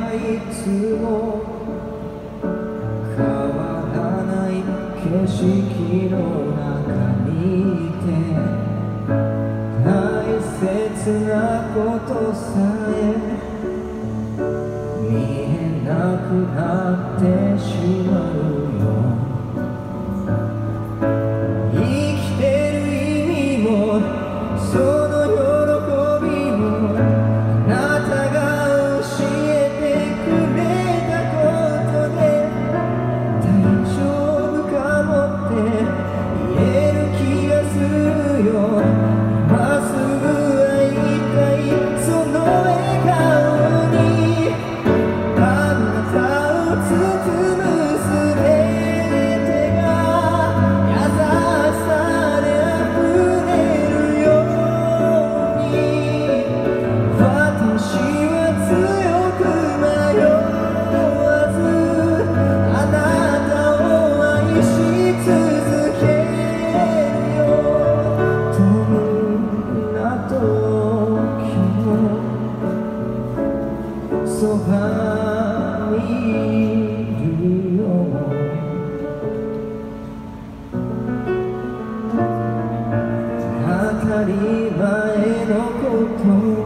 いつも変わらない景色の中にいて、大切なことさえ見えなくなってしまうよ。生きてる意味もその喜びもあなたが教えてくれたことで、大丈夫かもって言える気がするよ。今すぐ会いたいその笑顔に、あなたを包むすべてが優しさで溢れるように、私は強く迷わずあなたを愛し続けるよ。どんな時もそばにいるよ。当たり前のこと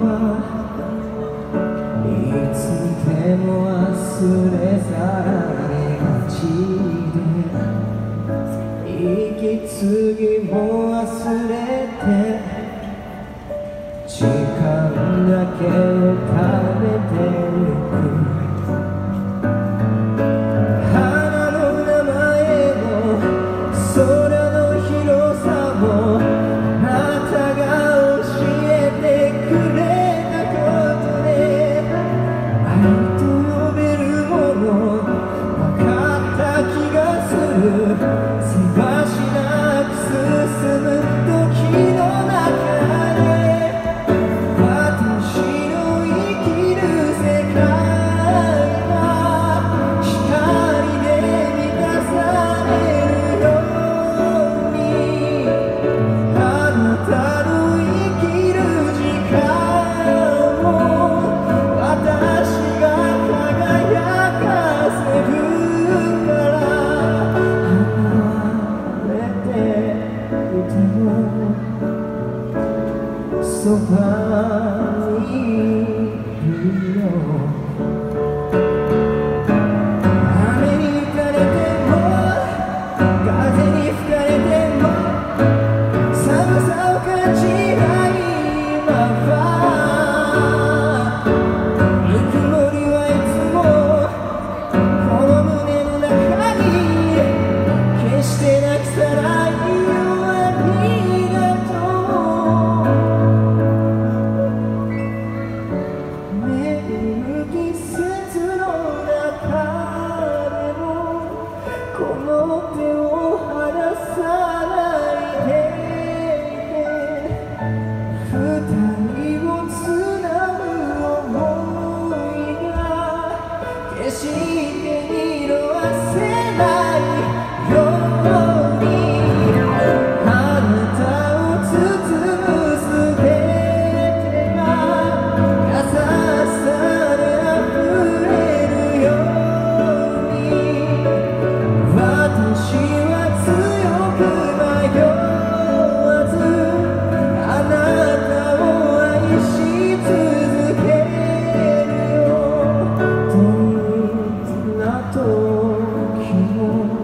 はいつでも忘れ去られがちで、息継ぎも忘れて時間だけを食べてゆく。花の名前も空の広さもあなたが教えてくれたことで、愛と呼べるもの分かった気がする。せわしなく進む時の中で、私の生きる世界が光で満たされるように、あなたの生きる時間を私が輝かせるから、離れていてもそばにいるよ。雨に打たれても風に吹かれても寒さを感じない今は、ぬくもりはいつもこの胸の中に、決してなくさないよありがとう。巡る季節の中でもこの手を離さないでいて、二人をつなぐ想いが決して色あせないように、あなたを包むすべてが優しさで溢れるように、私は強く迷わずあなたを愛し続けるよ。どんな時も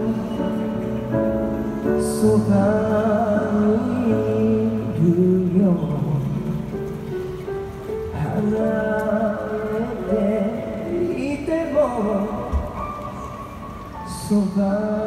そばにいるよ。離れていてもそば